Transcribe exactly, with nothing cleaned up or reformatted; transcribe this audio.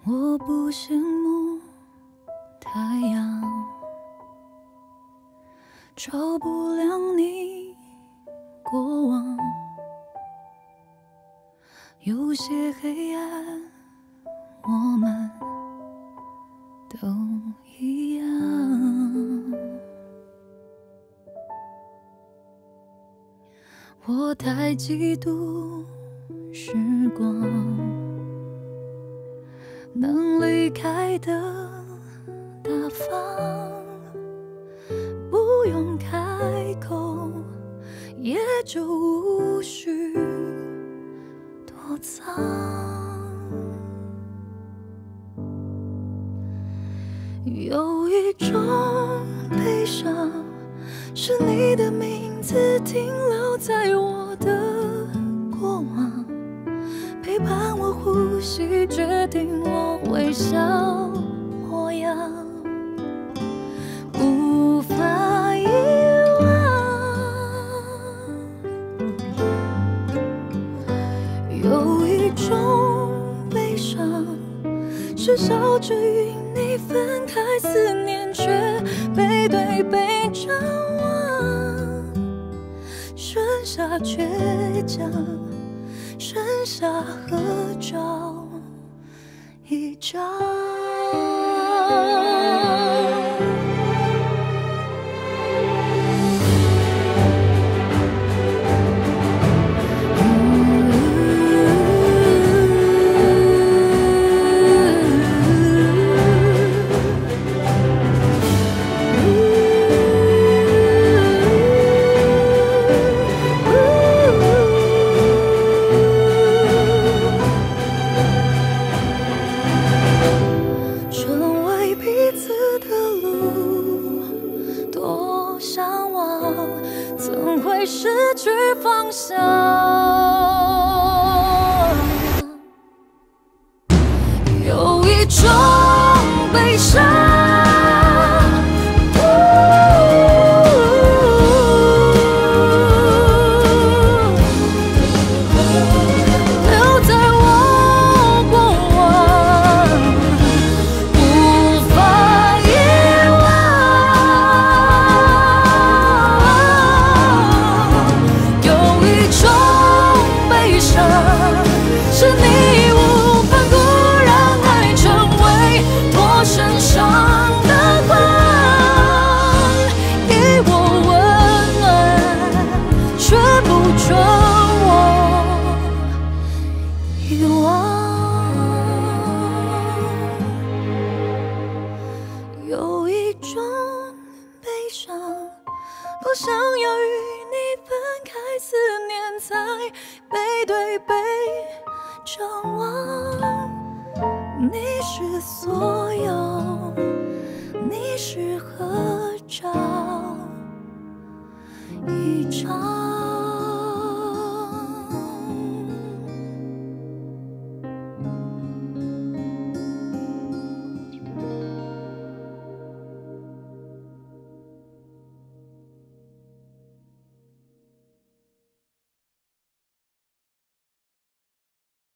我不羡慕太阳，照不亮你过往。有些黑暗，我们都一样。我太嫉妒时光，能离开的大方，不用开口，也就无需躲藏。有一种悲伤，是你的名字停留在我的过往，陪伴我呼吸，决定我微笑模样，无法遗忘。有一种悲伤，是笑着与你分开，思念却背对背张望，剩下倔强，剩下合照一张。失去方向，有一种悲伤，留在我过往，无法遗是你无反顾，让爱成为我身上的光，给我温暖，却不准我遗忘。有一种悲伤，不想要与你分开，思念在背对背张望，你是所有，你是合照一张。